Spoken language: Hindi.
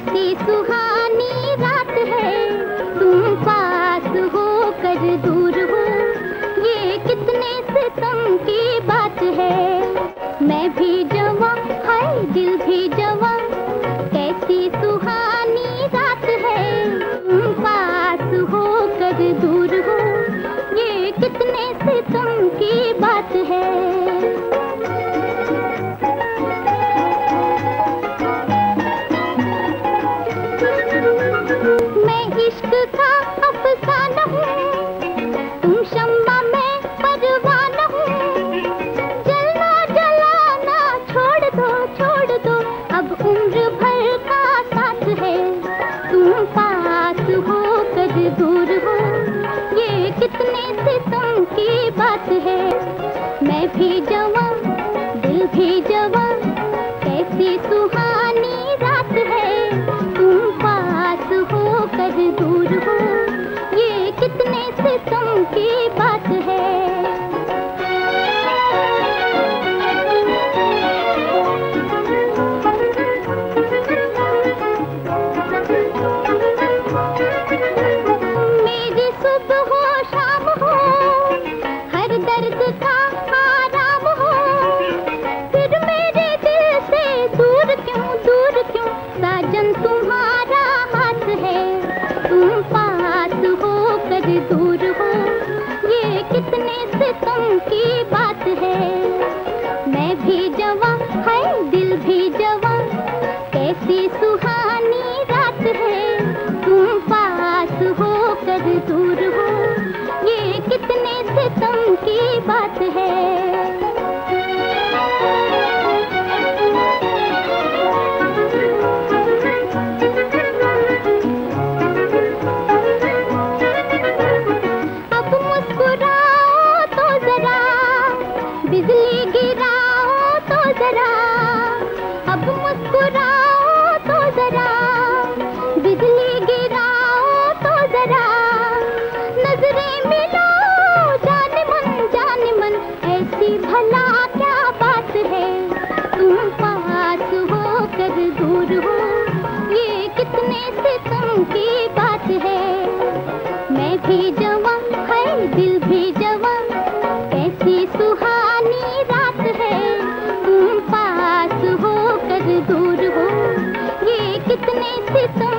कैसी सुहानी रात है, तुम पास हो कर दूर हो, ये कितने सितम की बात है। मैं भी जवां, हाय दिल भी जवां, कैसी सुहानी रात है, तुम पास हो कर दूर हो, ये कितने सितम की बात है। इश्क का अफसाना हूँ, तुम शम्मा मैं परवाना हूँ, जलना जलाना छोड़ दो, अब उम्र भर का साथ है, तुम पास हो कर दूर हो, ये कितने सितम की बात है। मैं भी जवां, दिल भी जवां, कैसी सुहानी रात है, तुम पास हो कर दूर हो, ये कितने सितम की बात है। मेरी सुबह हो शाम हो, हर दर्द का आराम हो, फिर मेरे दिल से दूर क्यों साजन तुम्हारा हाथ है, तुम पास हो कर दूर हो, ये कितने सितम की बात है। मैं भी जवां, हाय दिल भी जवां, कैसी सुहानी रात है, तुम पास हो कर दूर हो, ये कितने सितम की बात है। बिजली गिराओ तो जरा, अब मुस्कुराओ तो जरा, बिजली गिराओ तो जरा, नजरें मिलो जाने मन, ऐसी भला क्या बात है, तुम पास हो कर दूर हो, ये कितने सितम की बात है। मैं भी जवां, है दिल भी जवां, कैसी सुहानी रात है, तुम पास हो कर दूर हो, ये कितने सितम